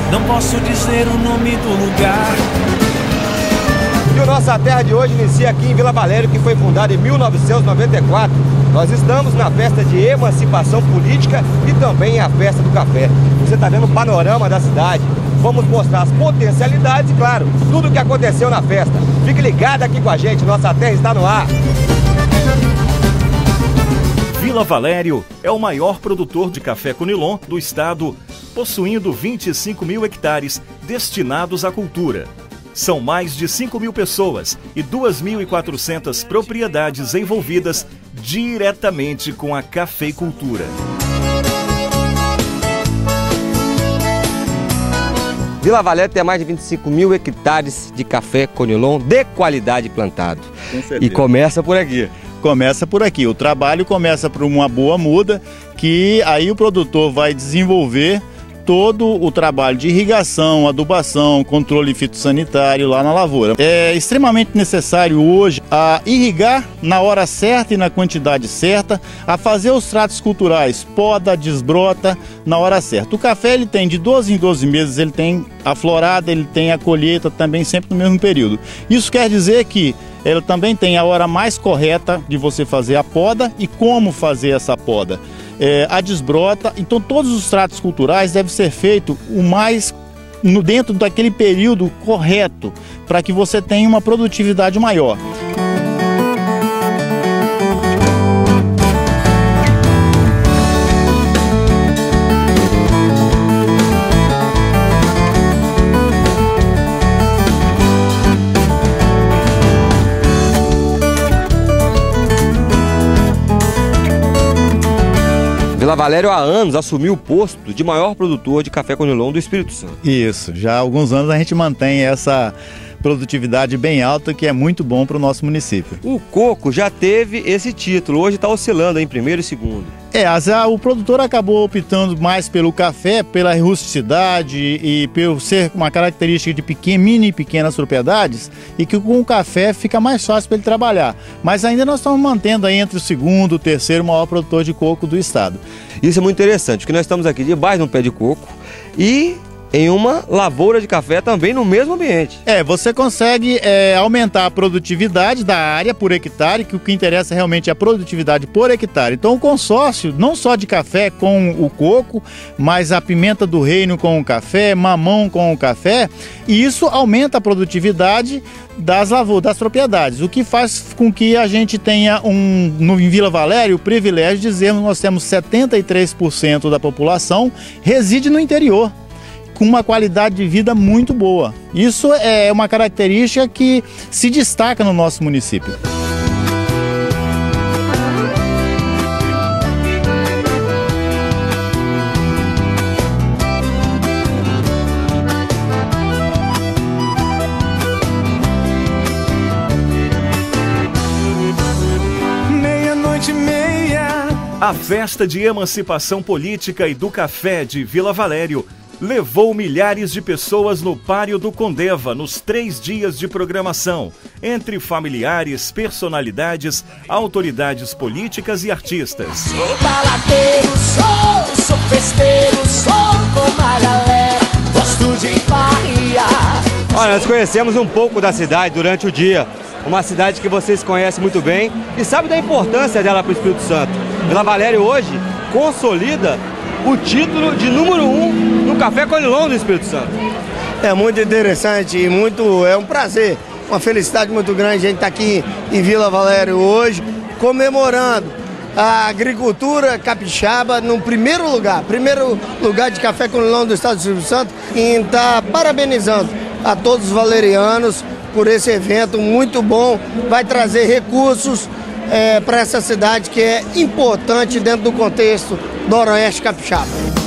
não posso dizer o nome do lugar. E o Nossa Terra de hoje inicia aqui em Vila Valério, que foi fundada em 1994. Nós estamos na festa de emancipação política e também a festa do café. Você está vendo o panorama da cidade. Vamos mostrar as potencialidades e, claro, tudo o que aconteceu na festa. Fique ligado aqui com a gente, Nossa Terra está no ar. Vila Valério é o maior produtor de café Conilon do estado, possuindo 25 mil hectares destinados à cultura. São mais de 5 mil pessoas e 2.400 propriedades envolvidas diretamente com a cafeicultura. Vila Valério tem mais de 25 mil hectares de café Conilon de qualidade plantado. Com certeza. E começa por aqui. Começa por aqui. O trabalho começa por uma boa muda, que aí o produtor vai desenvolver todo o trabalho de irrigação, adubação, controle fitossanitário lá na lavoura. É extremamente necessário hoje a irrigar na hora certa e na quantidade certa, a fazer os tratos culturais, poda, desbrota na hora certa. O café ele tem de 12 em 12 meses, ele tem a florada, ele tem a colheita também sempre no mesmo período. Isso quer dizer que ele também tem a hora mais correta de você fazer a poda e como fazer essa poda. A desbrota, então todos os tratos culturais devem ser feitos dentro daquele período correto, para que você tenha uma produtividade maior. Vila Valério há anos assumiu o posto de maior produtor de café Conilon do Espírito Santo. Isso, já há alguns anos a gente mantém essa produtividade bem alta, que é muito bom para o nosso município. O coco já teve esse título, hoje está oscilando em primeiro e segundo. O produtor acabou optando mais pelo café, pela rusticidade e por ser uma característica de mini e pequenas propriedades, e que com o café fica mais fácil para ele trabalhar. Mas ainda nós estamos mantendo aí entre o segundo e o terceiro maior produtor de coco do estado. Isso é muito interessante, porque nós estamos aqui debaixo de um pé de coco e em uma lavoura de café também no mesmo ambiente. Você consegue aumentar a produtividade da área por hectare, que o que interessa realmente é a produtividade por hectare. Então o consórcio, não só de café com o coco, mas a pimenta do reino com o café, mamão com o café, e isso aumenta a produtividade das propriedades, o que faz com que a gente tenha em Vila Valério o privilégio de dizermos que nós temos 73% da população reside no interior, com uma qualidade de vida muito boa. Isso é uma característica que se destaca no nosso município. Meia-noite e meia. A festa de emancipação política e do café de Vila Valério levou milhares de pessoas no Pátio do Condeva nos 3 dias de programação, entre familiares, personalidades, autoridades políticas e artistas. Sou baladeiro, sou festeiro, sou como a galera, gosto de farriar. Olha, nós conhecemos um pouco da cidade durante o dia, uma cidade que vocês conhecem muito bem e sabem da importância dela para o Espírito Santo. Vila Valério hoje consolida o título de número 1 no Café Conilon do Espírito Santo. É muito interessante e é um prazer, uma felicidade muito grande a gente estar aqui em Vila Valério hoje, comemorando a agricultura capixaba no primeiro lugar de Café Conilon do estado do Espírito Santo, e estar parabenizando a todos os valerianos por esse evento muito bom, vai trazer recursos para essa cidade que é importante dentro do contexto do Noroeste Capixaba.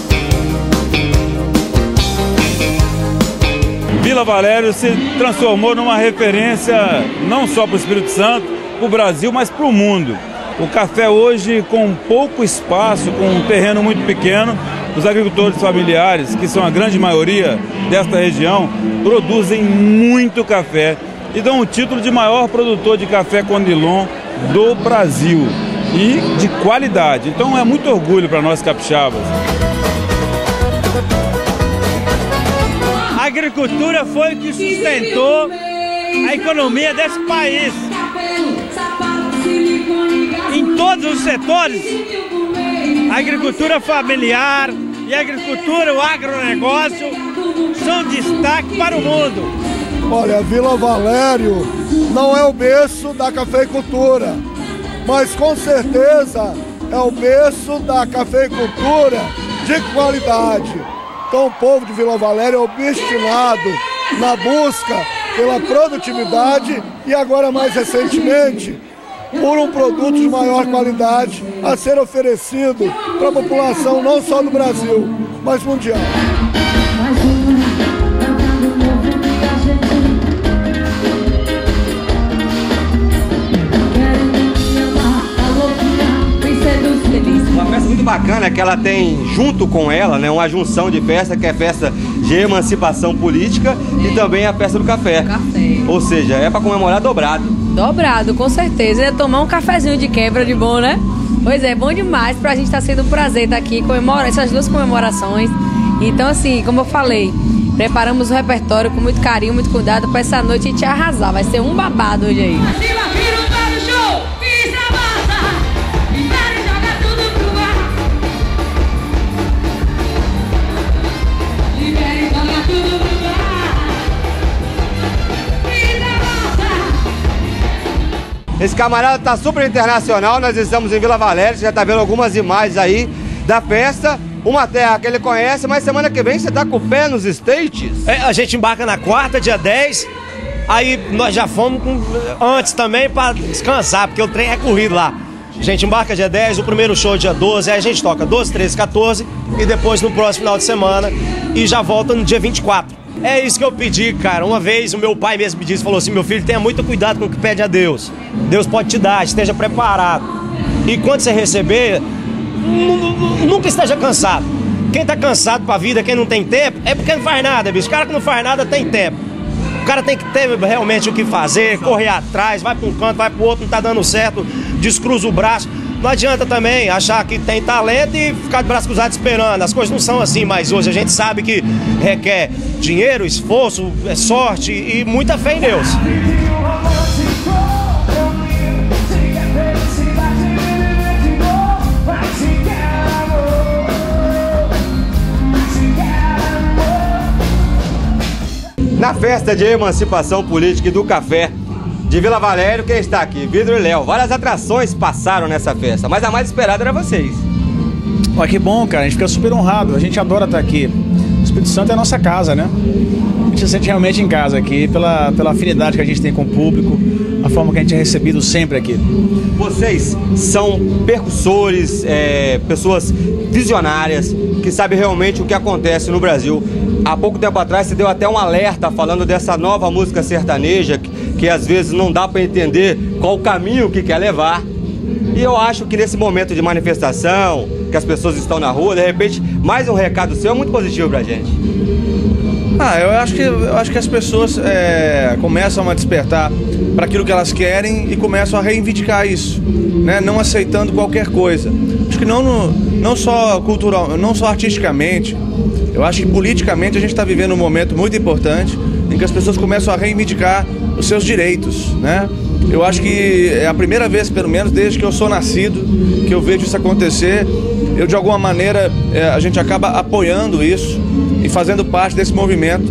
Vila Valério se transformou numa referência não só para o Espírito Santo, para o Brasil, mas para o mundo. O café hoje, com pouco espaço, com um terreno muito pequeno, os agricultores familiares, que são a grande maioria desta região, produzem muito café e dão o título de maior produtor de café Conilon do Brasil e de qualidade. Então é muito orgulho para nós capixabas. A agricultura foi o que sustentou a economia desse país. Em todos os setores, a agricultura familiar e a agricultura, o agronegócio, são destaque para o mundo. Olha, Vila Valério não é o berço da cafeicultura, mas com certeza é o berço da cafeicultura de qualidade. Então o povo de Vila Valério é obstinado na busca pela produtividade e agora mais recentemente por um produto de maior qualidade a ser oferecido para a população não só do Brasil, mas mundial. Uma festa muito bacana que ela tem junto com ela, né, uma junção de festa, que é a festa de emancipação política e também a festa do café. Ou seja, é para comemorar dobrado. Dobrado, com certeza. Ia tomar um cafezinho de quebra de bom, né? Pois é, bom demais. Pra gente tá sendo um prazer estar aqui comemorar essas duas comemorações. Então, assim, como eu falei, preparamos o repertório com muito carinho, muito cuidado pra essa noite a gente arrasar. Vai ser um babado hoje aí. Esse camarada tá super internacional, nós estamos em Vila Valério, você já tá vendo algumas imagens aí da festa, uma terra que ele conhece, mas semana que vem você tá com o pé nos States. A gente embarca na quarta, dia 10, aí nós já fomos antes também para descansar, porque o trem é corrido lá. A gente embarca dia 10, o primeiro show dia 12, aí a gente toca 12, 13, 14 e depois no próximo final de semana e já volta no dia 24. É isso que eu pedi, cara. Uma vez o meu pai mesmo me disse, falou assim, meu filho, tenha muito cuidado com o que pede a Deus. Deus pode te dar, esteja preparado. E quando você receber, nunca esteja cansado. Quem tá cansado pra vida, quem não tem tempo, é porque não faz nada, bicho. O cara que não faz nada tem tempo. O cara tem que ter realmente o que fazer, correr atrás, vai pra um canto, vai pro outro, não tá dando certo, descruza o braço. Não adianta também achar que tem talento e ficar de braço cruzado esperando. As coisas não são assim, mas hoje a gente sabe que requer dinheiro, esforço, sorte e muita fé em Deus. Na festa de emancipação política e do café de Vila Valério, quem está aqui? Vidro e Léo. Várias atrações passaram nessa festa, mas a mais esperada era vocês. Olha que bom, cara. A gente fica super honrado. A gente adora estar aqui. O Espírito Santo é a nossa casa, né? A gente se sente realmente em casa aqui, pela afinidade que a gente tem com o público, a forma que a gente é recebido sempre aqui. Vocês são percussores, pessoas visionárias, que sabem realmente o que acontece no Brasil. Há pouco tempo atrás você deu até um alerta falando dessa nova música sertaneja, que às vezes não dá para entender qual o caminho que quer levar. E eu acho que nesse momento de manifestação, que as pessoas estão na rua, de repente, mais um recado seu é muito positivo pra gente. Eu acho que as pessoas começam a despertar para aquilo que elas querem e começam a reivindicar isso, né? Não aceitando qualquer coisa. Acho que não só cultural, não só artisticamente. Eu acho que politicamente a gente está vivendo um momento muito importante em que as pessoas começam a reivindicar os seus direitos, né? Eu acho que é a primeira vez, pelo menos desde que eu sou nascido, que eu vejo isso acontecer. Eu, de alguma maneira, a gente acaba apoiando isso e fazendo parte desse movimento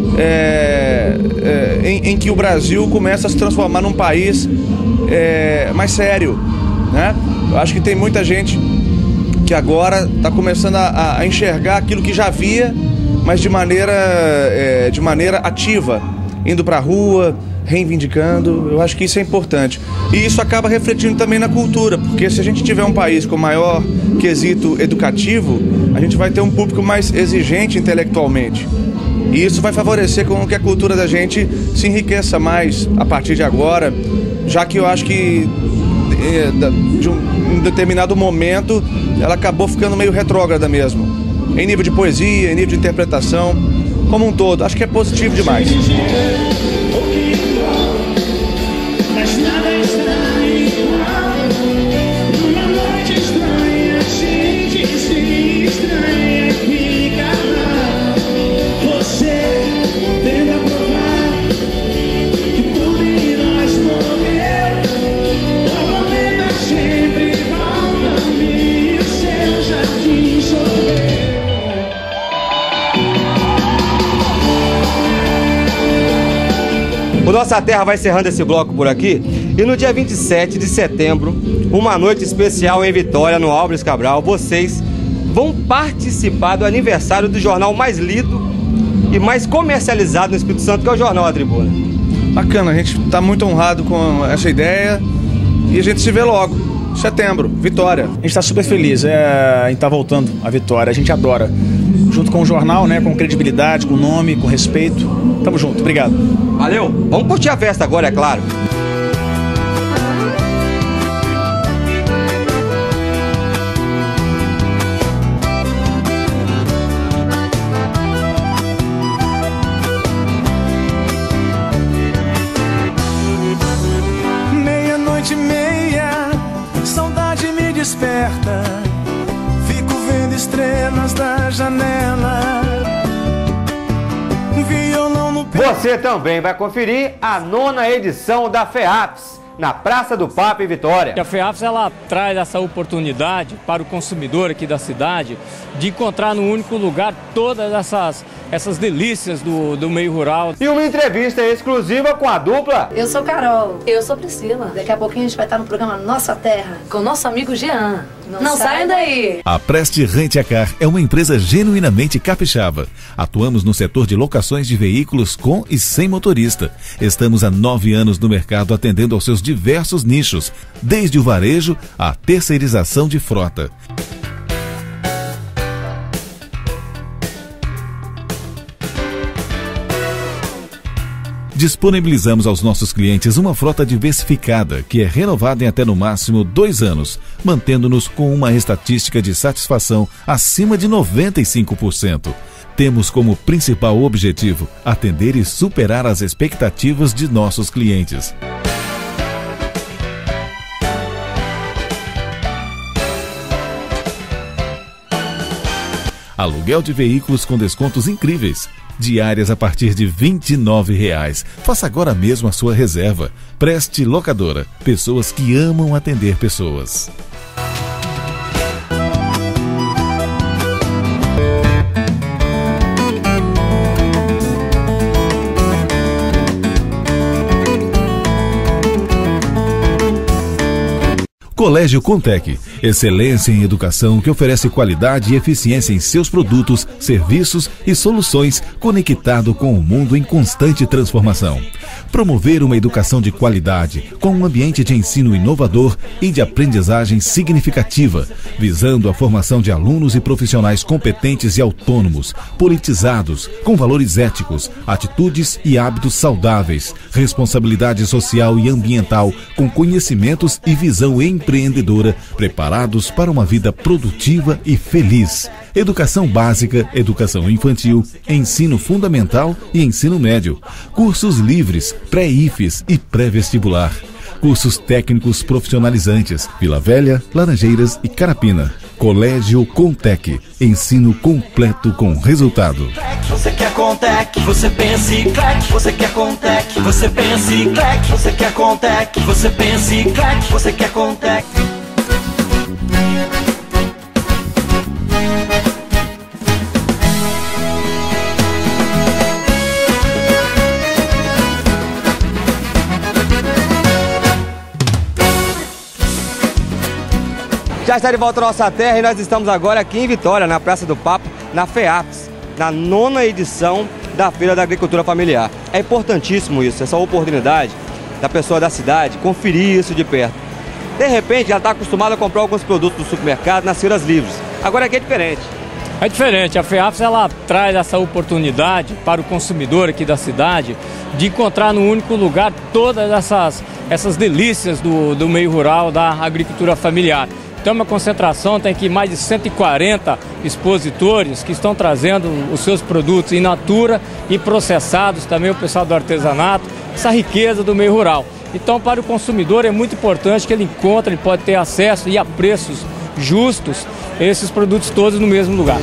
em que o Brasil começa a se transformar num país mais sério, né? Eu acho que tem muita gente que agora está começando a enxergar aquilo que já via, mas de maneira ativa, indo para a rua, reivindicando. Eu acho que isso é importante. E isso acaba refletindo também na cultura, porque se a gente tiver um país com maior quesito educativo, a gente vai ter um público mais exigente intelectualmente. E isso vai favorecer com que a cultura da gente se enriqueça mais a partir de agora, já que eu acho que de um determinado momento ela acabou ficando meio retrógrada mesmo, em nível de poesia, em nível de interpretação, como um todo. Acho que é positivo demais. Mas nada está igual. Numa noite estranha, a gente se estranha e fica mal. Você O Nossa Terra vai encerrando esse bloco por aqui. E no dia 27 de setembro, uma noite especial em Vitória, no Álvares Cabral, vocês vão participar do aniversário do jornal mais lido e mais comercializado no Espírito Santo, que é o Jornal A Tribuna. Bacana, a gente está muito honrado com essa ideia e a gente se vê logo. Setembro, Vitória. A gente está super feliz em estar voltando à Vitória, a gente adora. Junto com o jornal, né, com credibilidade, com nome, com respeito. Tamo junto, obrigado. Valeu, vamos curtir a festa agora, é claro. Meia-noite e meia, saudade me desperta. Fico vendo estrelas da janela. Violão no pé. Você também vai conferir a 9ª edição da FEAPS, na Praça do Papa em Vitória. A FEAPS, ela traz essa oportunidade para o consumidor aqui da cidade de encontrar no único lugar todas essas delícias do meio rural. E uma entrevista exclusiva com a dupla. Eu sou Carol. Eu sou Priscila. Daqui a pouquinho a gente vai estar no programa Nossa Terra com o nosso amigo Jean. Não saiam daí! A Preste Rent-A-Car é uma empresa genuinamente capixaba. Atuamos no setor de locações de veículos com e sem motorista. Estamos há 9 anos no mercado atendendo aos seus diversos nichos, desde o varejo à terceirização de frota. Disponibilizamos aos nossos clientes uma frota diversificada, que é renovada em até no máximo 2 anos, mantendo-nos com uma estatística de satisfação acima de 95%. Temos como principal objetivo atender e superar as expectativas de nossos clientes. Aluguel de veículos com descontos incríveis. Diárias a partir de R$ 29,00. Faça agora mesmo a sua reserva. Preste Locadora. Pessoas que amam atender pessoas. Colégio Contec, excelência em educação que oferece qualidade e eficiência em seus produtos, serviços e soluções, conectado com o mundo em constante transformação. Promover uma educação de qualidade, com um ambiente de ensino inovador e de aprendizagem significativa, visando a formação de alunos e profissionais competentes e autônomos, politizados, com valores éticos, atitudes e hábitos saudáveis, responsabilidade social e ambiental, com conhecimentos e visão empreendedora, preparados para uma vida produtiva e feliz. Educação básica, educação infantil, ensino fundamental e ensino médio. Cursos livres, pré-IFES e pré-vestibular. Cursos técnicos profissionalizantes, Vila Velha, Laranjeiras e Carapina. Colégio Contec, ensino completo com resultado. Você quer Contec, você pensa e Clec. Você quer Contec, você pensa e Clec. Você quer Contec, você pensa e Clec. Você quer Contec. Já está de volta à Nossa Terra e nós estamos agora aqui em Vitória, na Praça do Papa, na FEAPS, na 9ª edição da Feira da Agricultura Familiar. É importantíssimo isso, essa oportunidade da pessoa da cidade conferir isso de perto. De repente, ela está acostumada a comprar alguns produtos do supermercado nas feiras livres. Agora aqui é diferente. É diferente, a FEAPS, ela traz essa oportunidade para o consumidor aqui da cidade de encontrar no único lugar todas essas delícias do meio rural, da agricultura familiar. Então, uma concentração, tem aqui mais de 140 expositores que estão trazendo os seus produtos in natura e processados, também o pessoal do artesanato, essa riqueza do meio rural. Então, para o consumidor é muito importante que ele encontre, ele pode ter acesso e a preços justos esses produtos todos no mesmo lugar.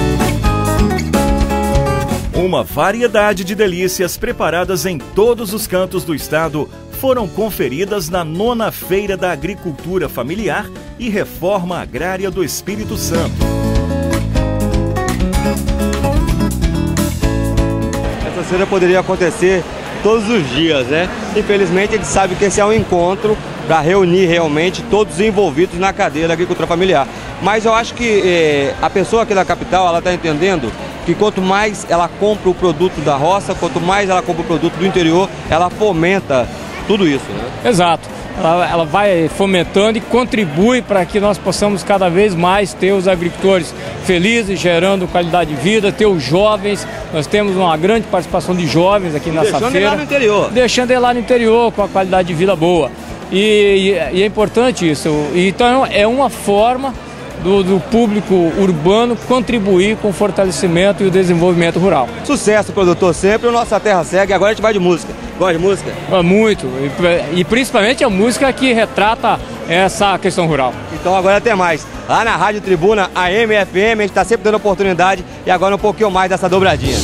Uma variedade de delícias preparadas em todos os cantos do estado foram conferidas na 9ª Feira da Agricultura Familiar e Reforma Agrária do Espírito Santo. Essa feira poderia acontecer todos os dias, né? Infelizmente a gente sabe que esse é um encontro para reunir realmente todos os envolvidos na cadeia da agricultura familiar. Mas eu acho que a pessoa aqui da capital, ela está entendendo que quanto mais ela compra o produto da roça, quanto mais ela compra o produto do interior, ela fomenta tudo isso, né? Exato. Ela vai fomentando e contribui para que nós possamos cada vez mais ter os agricultores felizes, gerando qualidade de vida, ter os jovens. Nós temos uma grande participação de jovens aqui nessa feira. Deixando ele lá no interior. Deixando ele lá no interior com a qualidade de vida boa. E é importante isso. Então é uma forma do público urbano contribuir com o fortalecimento e o desenvolvimento rural. Sucesso, produtor, sempre. O Nossa Terra segue. Agora a gente vai de música. Gosta de música? Muito. E principalmente a música que retrata essa questão rural. Então agora até mais. Lá na Rádio Tribuna, AM e FM, a gente está sempre dando oportunidade. E agora um pouquinho mais dessa dobradinha.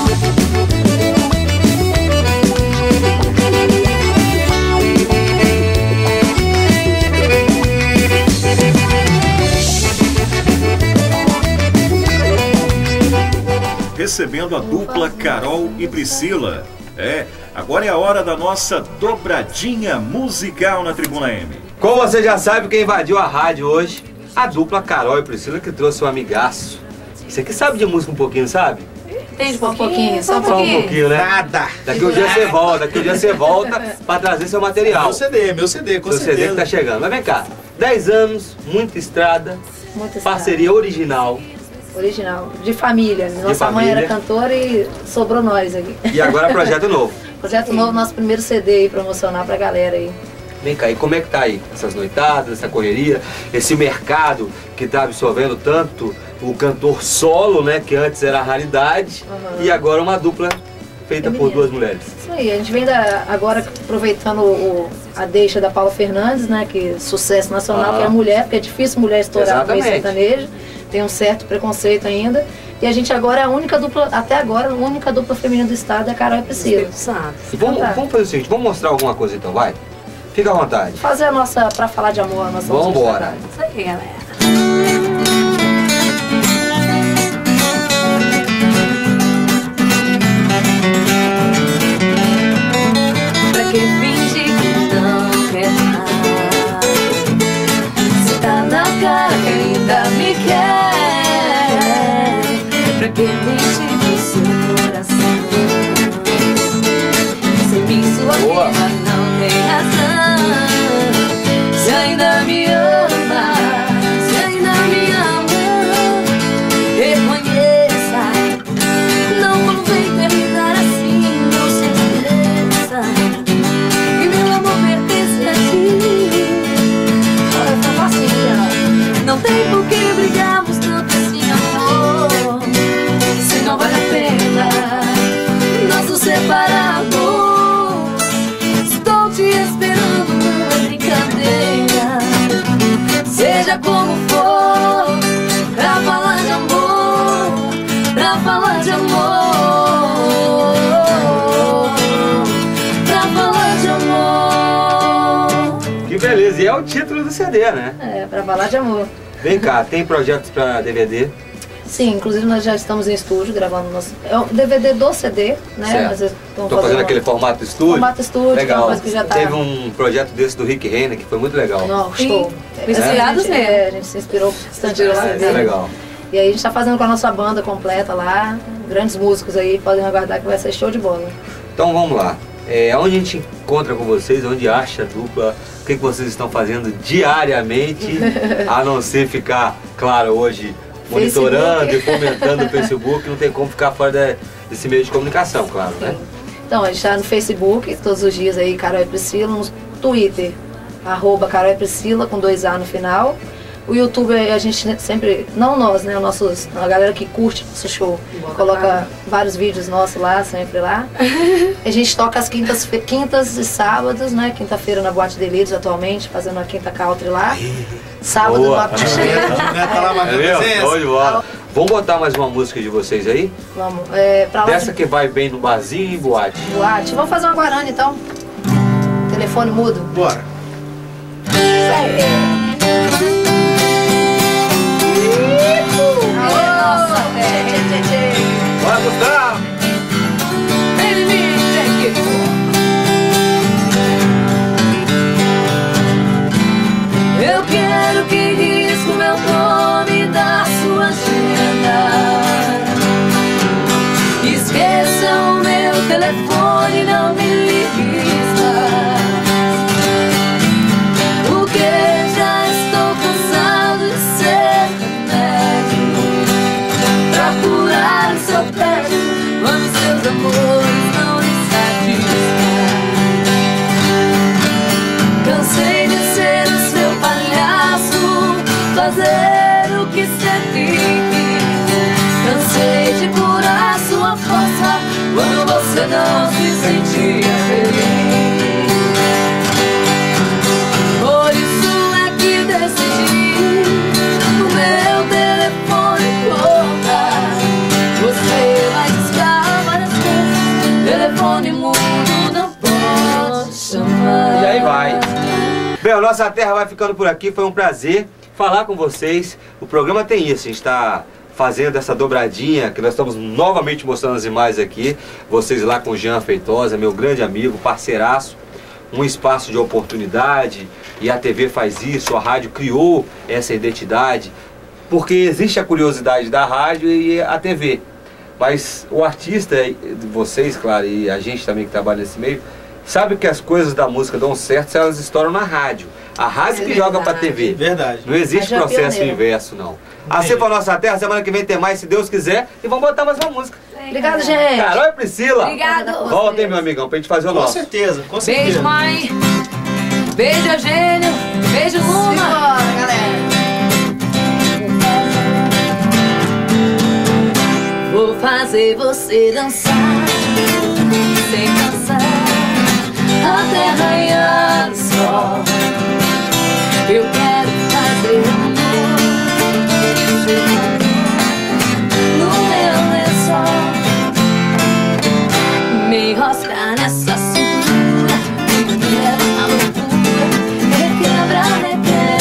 Recebendo a dupla Carol e Priscila. Agora é a hora da nossa dobradinha musical na Tribuna M. Como você já sabe, quem invadiu a rádio hoje, a dupla Carol e Priscila, que trouxe um amigaço. Você que sabe de música um pouquinho, sabe? Entende um pouquinho, Só um pouquinho, né? Nada. Daqui um dia você volta pra trazer seu material. Meu CD, com seu certeza. CD que tá chegando. Mas vem cá, 10 anos, muita estrada, parceria original. Original, de família. Nossa mãe era cantora e sobrou nós aqui. E agora projeto novo. Projeto novo, nosso primeiro CD aí, promocionar pra galera aí. Vem cá, e como é que tá aí? Essas noitadas, essa correria, esse mercado que tá absorvendo tanto o cantor solo, né? Que antes era a raridade, e agora uma dupla feita por duas mulheres. Isso aí, a gente vem agora aproveitando a deixa da Paula Fernandes, né? Que sucesso nacional, que é a mulher, porque é difícil mulher estourar no meio sertanejo. Tem um certo preconceito ainda. E a gente agora é a única dupla, até agora, a única dupla feminina do estado é a Carol e Priscila. Vamos fazer o seguinte, vamos mostrar alguma coisa então, vai? Fica à vontade. Fazer a nossa, pra falar de amor, a nossa música. Vambora. Isso aí, galera. Pra que finge que não quer nada? Se tá na cara que ainda me quer. Pra que mentir pro seu coração? Sem mim sua vida não tem razão. Se ainda me ama, se ainda me ama, reconheça. Não convém terminar assim, não se esqueça que meu amor pertence a ti. Olha, tá facinho, não tem por que brigarmos tanto assim, amor. Se não vale a pena nós nos separarmos. Estou te esperando numa brincadeira, seja como for, pra falar de amor, pra falar de amor, pra falar de amor. Que beleza, e é o título do CD, né? É, pra falar de amor. Vem cá, tem projetos pra DVD? Sim, inclusive nós já estamos em estúdio gravando nosso... É o DVD do CD, né? Estou fazendo aquele formato estúdio? Formato estúdio, legal. Que é uma coisa que já tá... Teve um projeto desse do Rick Renner que foi muito legal. Não, estou. Inspirados a gente se inspirou bastante no CD. É legal. E aí a gente está fazendo com a nossa banda completa lá, grandes músicos aí, podem aguardar que vai ser show de bola. Então vamos lá. Onde a gente encontra com vocês, onde acha a dupla, o que vocês estão fazendo diariamente, a não ser ficar, claro, hoje monitorando e fomentando o Facebook, não tem como ficar fora desse meio de comunicação, claro, né? Então, a gente está no Facebook, todos os dias aí, Carol e Priscila, no Twitter, @Carol e Priscila, com 2A no final. O YouTube, a gente sempre, não nós, né, a galera que curte nosso show, coloca vários vídeos nossos lá, sempre lá. A gente toca as quintas e sábados, né, quinta-feira na Boate Delitos atualmente, fazendo a Quinta Country lá. Sábado no Apichê. Vamos botar mais uma música de vocês aí? Vamos. Pra lá dessa que vai bem no barzinho e boate. Boate. Vamos fazer uma Guarani então. Telefone mudo. Bora. Bora, Gustavo! Ele me quer que telefone não me ligue mais, porque já estou cansado de ser remédio pra curar o seu tédio quando seus amores não lhe satisfazem. Cansei de ser o seu palhaço, fazer o que sempre quis. Cansei de curar sua força quando você não se sentia feliz. Por isso é que decidi o meu telefone colocar. Você vai discar várias vezes, telefone mudo não pode chamar. E aí vai. Bem, a Nossa Terra vai ficando por aqui. Foi um prazer falar com vocês. O programa tem isso, a gente está fazendo essa dobradinha, que nós estamos novamente mostrando as imagens aqui. Vocês lá com o Jean Feitosa, meu grande amigo, parceiraço. Um espaço de oportunidade, e a TV faz isso, a rádio criou essa identidade, porque existe a curiosidade da rádio e a TV. Mas o artista, vocês, claro, e a gente também que trabalha nesse meio, sabe que as coisas da música dão certo se elas estouram na rádio. A rádio que joga pra TV. Verdade. Não existe processo inverso, não. Assim foi a Nossa Terra. Semana que vem tem mais, se Deus quiser. E vamos botar mais uma música. Obrigada, gente. Carol e Priscila. Obrigada. Volta aí, meu amigão, pra gente fazer o nosso. Com certeza, com certeza. Beijo, mãe. Beijo, Eugênio. Beijo, Luna. Simbora, galera. Vou fazer você dançar sem cansar até raiar o sol. Eu